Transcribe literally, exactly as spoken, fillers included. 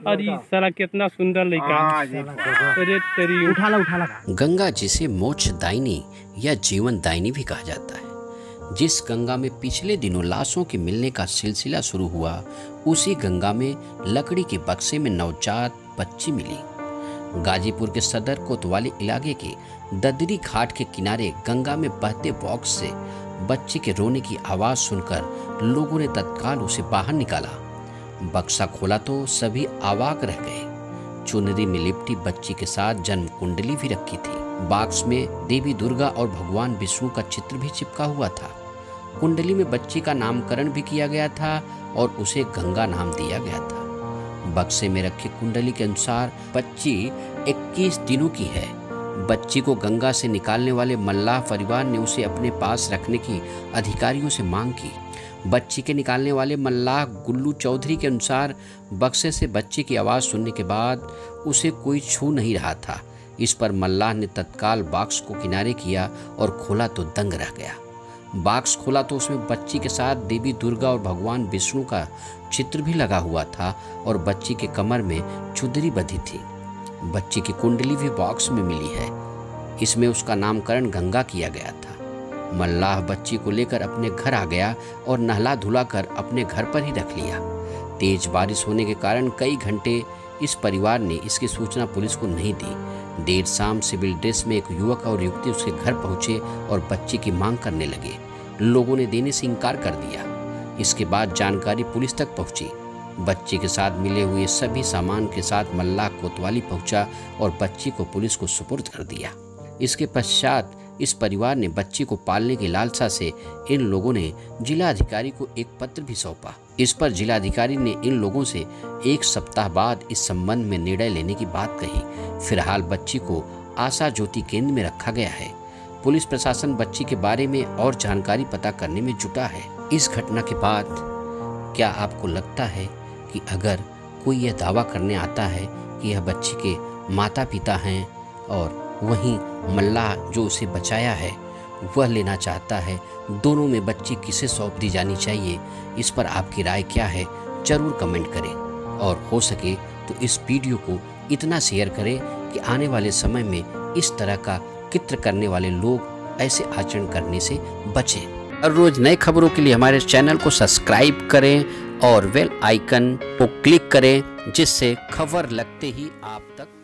अरे साला कितना सुंदर लड़का। अरे तेरी उठा ला उठा ला। गंगा जिसे मोक्षदायिनी या जीवन दायिनी भी कहा जाता है, जिस गंगा में पिछले दिनों लाशों के मिलने का सिलसिला शुरू हुआ, उसी गंगा में लकड़ी के बक्से में नवजात बच्ची मिली। गाजीपुर के सदर कोतवाली इलाके के ददरी घाट के किनारे गंगा में बहते बॉक्स से बच्ची के रोने की आवाज़ सुनकर लोगों ने तत्काल उसे बाहर निकाला। बक्सा खोला तो सभी अवाक रह गए। चुनरी में लिपटी बच्ची के साथ जन्म कुंडली भी रखी थी। बॉक्स में देवी दुर्गा और भगवान विष्णु का चित्र भी चिपका हुआ था। कुंडली में बच्ची का नामकरण भी किया गया था और उसे गंगा नाम दिया गया था। बक्से में रखी कुंडली के अनुसार बच्ची इक्कीस दिनों की है। बच्ची को गंगा से निकालने वाले मल्लाह परिवार ने उसे अपने पास रखने की अधिकारियों से मांग की। बच्ची के निकालने वाले मल्लाह गुल्लू चौधरी के अनुसार बक्से से बच्ची की आवाज़ सुनने के बाद उसे कोई छू नहीं रहा था। इस पर मल्लाह ने तत्काल बॉक्स को किनारे किया और खोला तो दंग रह गया। बॉक्स खोला तो उसमें बच्ची के साथ देवी दुर्गा और भगवान विष्णु का चित्र भी लगा हुआ था और बच्ची के कमर में चुदरी बंधी थी। बच्ची की कुंडली भी बॉक्स में मिली है। इसमें उसका नामकरण गंगा किया गया था। मल्लाह बच्ची को लेकर अपने घर आ गया और नहला धुला कर अपने घर पर ही रख लिया। तेज बारिश होने के कारण कई घंटे इस परिवार ने इसकी सूचना पुलिस को नहीं दी। देर शाम सिविल ड्रेस में एक युवक और युवती उसके घर पहुंचे और बच्ची की मांग करने लगे। लोगों ने देने से इनकार कर दिया। इसके बाद जानकारी पुलिस तक पहुंची। बच्ची के साथ मिले हुए सभी सामान के साथ मल्लाह कोतवाली पहुंचा और बच्ची को पुलिस को सुपुर्द कर दिया। इसके पश्चात इस परिवार ने बच्ची को पालने की लालसा से इन लोगों ने जिला अधिकारी को एक पत्र भी सौंपा। इस पर जिला अधिकारी ने इन लोगों से एक सप्ताह बाद इस संबंध में निर्णय लेने की बात कही। फिलहाल बच्ची को आशा ज्योति केंद्र में रखा गया है। पुलिस प्रशासन बच्ची के बारे में और जानकारी पता करने में जुटा है। इस घटना के बाद क्या आपको लगता है कि अगर कोई यह दावा करने आता है कि यह बच्ची के माता पिता हैं और वहीं मल्लाह जो उसे बचाया है वह लेना चाहता है, दोनों में बच्ची किसे सौंप दी जानी चाहिए? इस पर आपकी राय क्या है? जरूर कमेंट करें और हो सके तो इस वीडियो को इतना शेयर करें कि आने वाले समय में इस तरह का कृत्य करने वाले लोग ऐसे आचरण करने से बचें। हर रोज नए खबरों के लिए हमारे चैनल को सब्सक्राइब करें और बेल आइकन को क्लिक करें, जिससे खबर लगते ही आप तक